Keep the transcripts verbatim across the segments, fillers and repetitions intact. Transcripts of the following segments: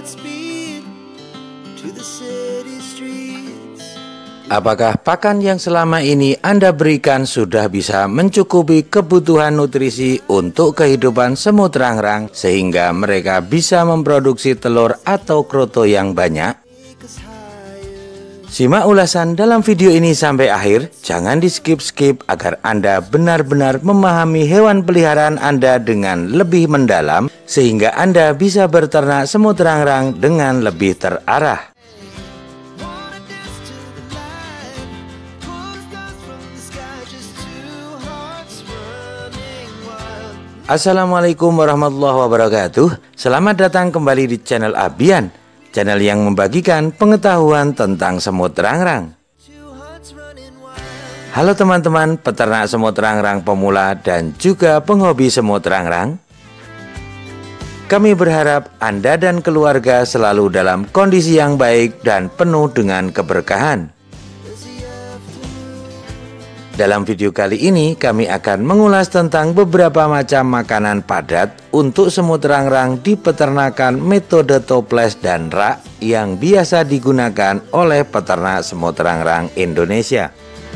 Apakah pakan yang selama ini Anda berikan sudah bisa mencukupi kebutuhan nutrisi untuk kehidupan semut rangrang sehingga mereka bisa memproduksi telur atau kroto yang banyak? Simak ulasan dalam video ini sampai akhir, jangan di skip-skip agar Anda benar-benar memahami hewan peliharaan Anda dengan lebih mendalam sehingga Anda bisa berternak semut rangrang dengan lebih terarah. Assalamualaikum warahmatullahi wabarakatuh. Selamat datang kembali di channel Abian, channel yang membagikan pengetahuan tentang semut rangrang. Halo teman-teman peternak semut rangrang pemula dan juga penghobi semut rangrang. Kami berharap Anda dan keluarga selalu dalam kondisi yang baik dan penuh dengan keberkahan. Dalam video kali ini kami akan mengulas tentang beberapa macam makanan padat untuk semut rangrang di peternakan metode toples dan rak yang biasa digunakan oleh peternak semut rangrang Indonesia.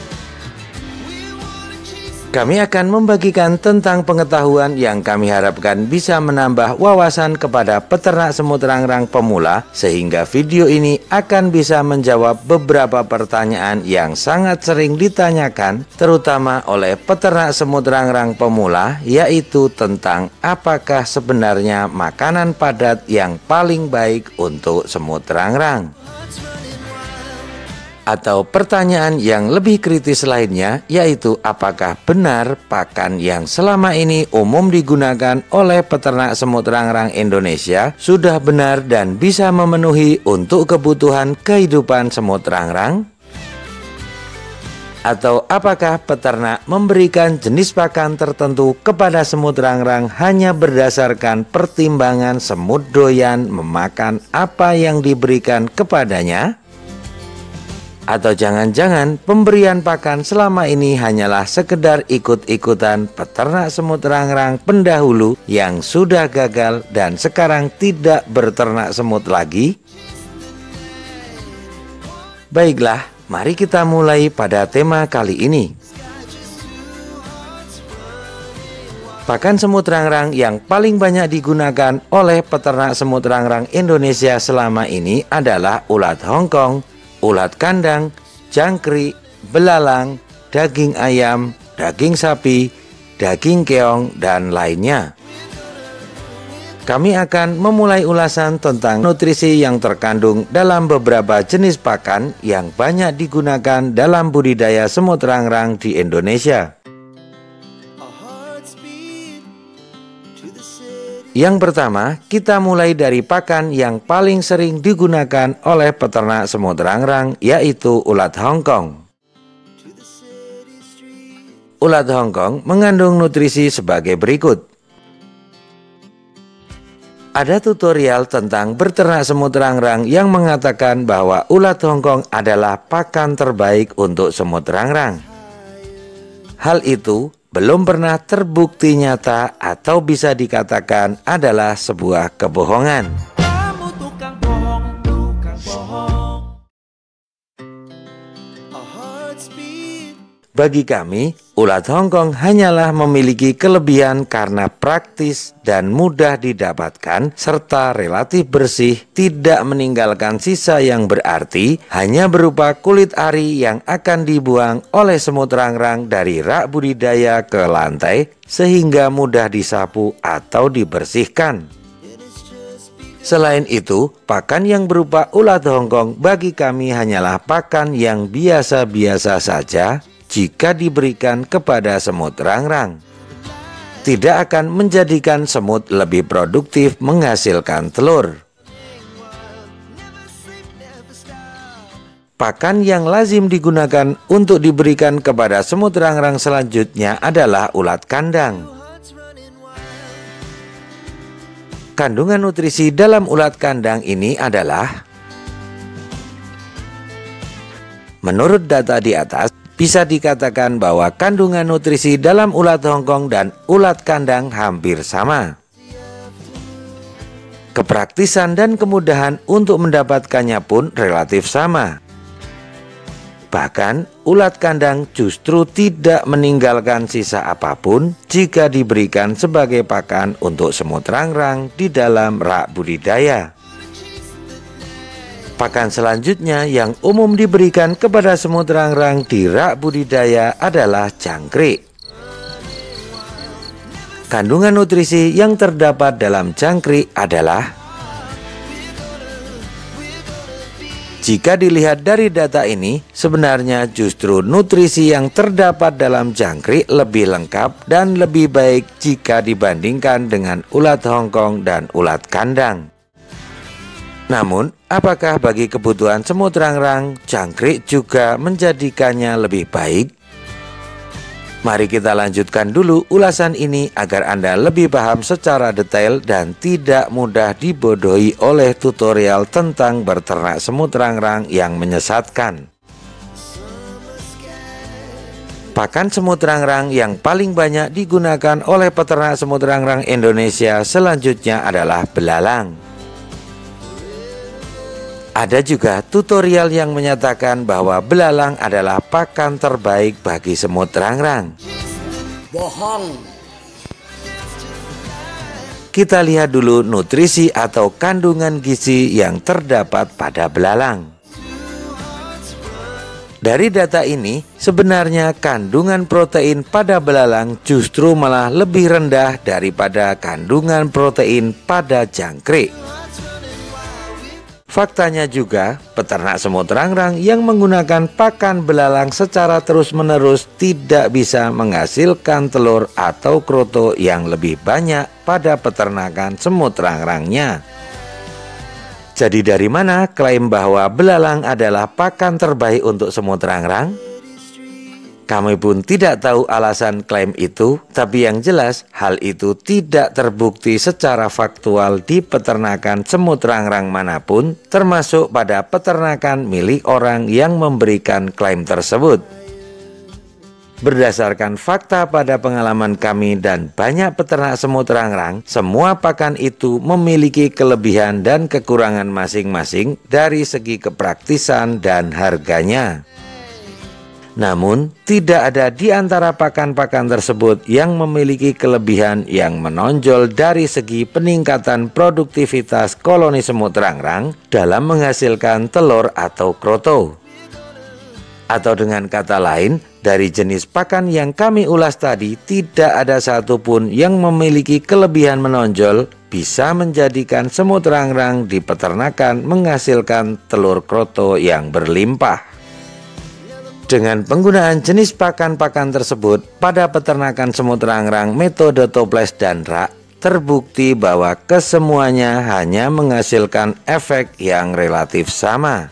Kami akan membagikan tentang pengetahuan yang kami harapkan bisa menambah wawasan kepada peternak semut rangrang pemula sehingga video ini akan bisa menjawab beberapa pertanyaan yang sangat sering ditanyakan terutama oleh peternak semut rangrang pemula, yaitu tentang apakah sebenarnya makanan padat yang paling baik untuk semut rangrang. Atau pertanyaan yang lebih kritis lainnya, yaitu apakah benar pakan yang selama ini umum digunakan oleh peternak semut rangrang Indonesia sudah benar dan bisa memenuhi untuk kebutuhan kehidupan semut rangrang? Atau apakah peternak memberikan jenis pakan tertentu kepada semut rangrang hanya berdasarkan pertimbangan semut doyan memakan apa yang diberikan kepadanya? Atau jangan-jangan pemberian pakan selama ini hanyalah sekedar ikut-ikutan peternak semut rangrang pendahulu yang sudah gagal dan sekarang tidak berternak semut lagi? Baiklah, mari kita mulai pada tema kali ini. Pakan semut rangrang yang paling banyak digunakan oleh peternak semut rangrang Indonesia selama ini adalah ulat Hongkong, ulat kandang, jangkrik, belalang, daging ayam, daging sapi, daging keong, dan lainnya. Kami akan memulai ulasan tentang nutrisi yang terkandung dalam beberapa jenis pakan yang banyak digunakan dalam budidaya semut rangrang di Indonesia. Yang pertama, kita mulai dari pakan yang paling sering digunakan oleh peternak semut rangrang, yaitu ulat Hongkong. Ulat Hongkong mengandung nutrisi sebagai berikut. Ada tutorial tentang berternak semut rangrang yang mengatakan bahwa ulat Hongkong adalah pakan terbaik untuk semut rangrang. Hal itu belum pernah terbukti nyata atau bisa dikatakan adalah sebuah kebohongan. Kamu tukang bohong, tukang bohong. Bagi kami, ulat Hongkong hanyalah memiliki kelebihan karena praktis dan mudah didapatkan serta relatif bersih, tidak meninggalkan sisa yang berarti, hanya berupa kulit ari yang akan dibuang oleh semut rangrang dari rak budidaya ke lantai sehingga mudah disapu atau dibersihkan. Selain itu, pakan yang berupa ulat Hongkong bagi kami hanyalah pakan yang biasa-biasa saja jika diberikan kepada semut rangrang. Tidak akan menjadikan semut lebih produktif menghasilkan telur. Pakan yang lazim digunakan untuk diberikan kepada semut rangrang selanjutnya adalah ulat kandang. Kandungan nutrisi dalam ulat kandang ini adalah, menurut data di atas, bisa dikatakan bahwa kandungan nutrisi dalam ulat Hongkong dan ulat kandang hampir sama. Kepraktisan dan kemudahan untuk mendapatkannya pun relatif sama. Bahkan, ulat kandang justru tidak meninggalkan sisa apapun jika diberikan sebagai pakan untuk semut rangrang di dalam rak budidaya. Pakan selanjutnya yang umum diberikan kepada semut rangrang di rak budidaya adalah jangkrik. Kandungan nutrisi yang terdapat dalam jangkrik adalah, jika dilihat dari data ini, sebenarnya justru nutrisi yang terdapat dalam jangkrik lebih lengkap dan lebih baik jika dibandingkan dengan ulat Hongkong dan ulat kandang. Namun, apakah bagi kebutuhan semut rangrang, jangkrik juga menjadikannya lebih baik? Mari kita lanjutkan dulu ulasan ini agar Anda lebih paham secara detail dan tidak mudah dibodohi oleh tutorial tentang berternak semut rangrang yang menyesatkan. Pakan semut rangrang yang paling banyak digunakan oleh peternak semut rangrang Indonesia selanjutnya adalah belalang. Ada juga tutorial yang menyatakan bahwa belalang adalah pakan terbaik bagi semut rangrang. Bohong. Kita lihat dulu nutrisi atau kandungan gizi yang terdapat pada belalang. Dari data ini, sebenarnya kandungan protein pada belalang justru malah lebih rendah daripada kandungan protein pada jangkrik. Faktanya juga, peternak semut rangrang yang menggunakan pakan belalang secara terus-menerus tidak bisa menghasilkan telur atau kroto yang lebih banyak pada peternakan semut rangrangnya. Jadi dari mana klaim bahwa belalang adalah pakan terbaik untuk semut rangrang? Kami pun tidak tahu alasan klaim itu, tapi yang jelas hal itu tidak terbukti secara faktual di peternakan semut rangrang manapun, termasuk pada peternakan milik orang yang memberikan klaim tersebut. Berdasarkan fakta pada pengalaman kami dan banyak peternak semut rangrang, semua pakan itu memiliki kelebihan dan kekurangan masing-masing dari segi kepraktisan dan harganya. Namun, tidak ada di antara pakan-pakan tersebut yang memiliki kelebihan yang menonjol dari segi peningkatan produktivitas koloni semut rangrang dalam menghasilkan telur atau kroto. Atau dengan kata lain, dari jenis pakan yang kami ulas tadi, tidak ada satupun yang memiliki kelebihan menonjol bisa menjadikan semut rangrang di peternakan menghasilkan telur kroto yang berlimpah. Dengan penggunaan jenis pakan-pakan tersebut pada peternakan semut rangrang metode toples dan rak, terbukti bahwa kesemuanya hanya menghasilkan efek yang relatif sama.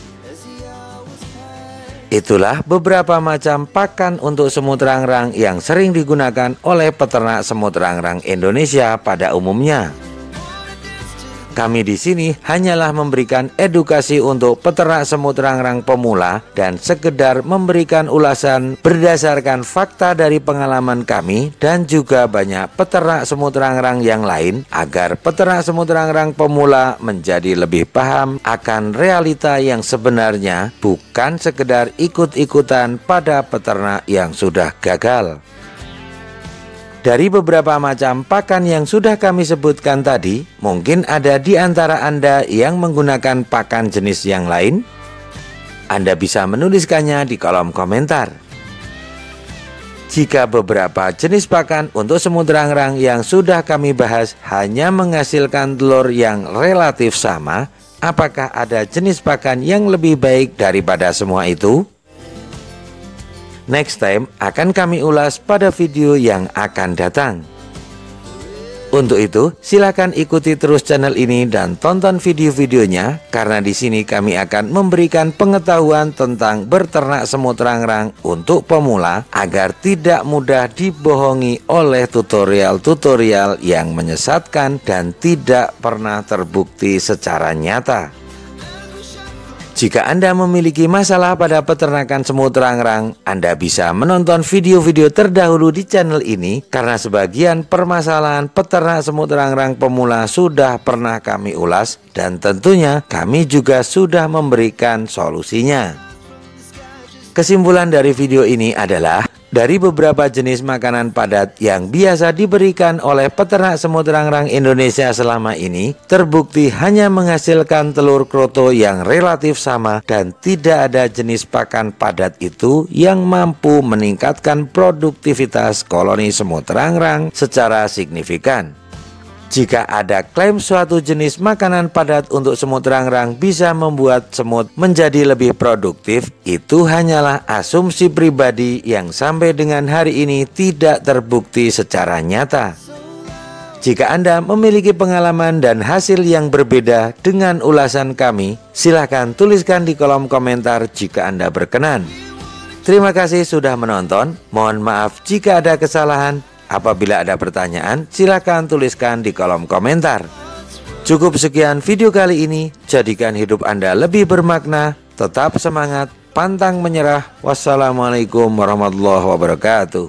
Itulah beberapa macam pakan untuk semut rangrang yang sering digunakan oleh peternak semut rangrang Indonesia pada umumnya. Kami di sini hanyalah memberikan edukasi untuk peternak semut rangrang pemula dan sekedar memberikan ulasan berdasarkan fakta dari pengalaman kami dan juga banyak peternak semut rangrang yang lain agar peternak semut rangrang pemula menjadi lebih paham akan realita yang sebenarnya, bukan sekedar ikut-ikutan pada peternak yang sudah gagal. Dari beberapa macam pakan yang sudah kami sebutkan tadi, mungkin ada di antara Anda yang menggunakan pakan jenis yang lain. Anda bisa menuliskannya di kolom komentar. Jika beberapa jenis pakan untuk semut rangrang yang sudah kami bahas hanya menghasilkan telur yang relatif sama, apakah ada jenis pakan yang lebih baik daripada semua itu? Next time akan kami ulas pada video yang akan datang. Untuk itu, silakan ikuti terus channel ini dan tonton video-videonya karena di sini kami akan memberikan pengetahuan tentang berternak semut rangrang untuk pemula agar tidak mudah dibohongi oleh tutorial-tutorial yang menyesatkan dan tidak pernah terbukti secara nyata. Jika Anda memiliki masalah pada peternakan semut rangrang, Anda bisa menonton video-video terdahulu di channel ini karena sebagian permasalahan peternak semut rangrang pemula sudah pernah kami ulas dan tentunya kami juga sudah memberikan solusinya. Kesimpulan dari video ini adalah dari beberapa jenis makanan padat yang biasa diberikan oleh peternak semut rangrang Indonesia selama ini, terbukti hanya menghasilkan telur kroto yang relatif sama dan tidak ada jenis pakan padat itu yang mampu meningkatkan produktivitas koloni semut rangrang secara signifikan. Jika ada klaim suatu jenis makanan padat untuk semut rangrang bisa membuat semut menjadi lebih produktif, itu hanyalah asumsi pribadi yang sampai dengan hari ini tidak terbukti secara nyata. Jika Anda memiliki pengalaman dan hasil yang berbeda dengan ulasan kami, silahkan tuliskan di kolom komentar jika Anda berkenan. Terima kasih sudah menonton, mohon maaf jika ada kesalahan. Apabila ada pertanyaan, silakan tuliskan di kolom komentar. Cukup sekian video kali ini, jadikan hidup Anda lebih bermakna, tetap semangat, pantang menyerah. Wassalamualaikum warahmatullahi wabarakatuh.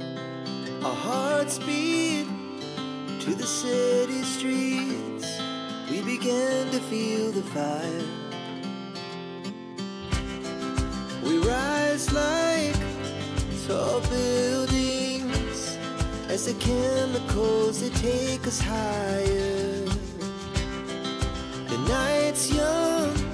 As the chemicals, they take us higher. The night's young,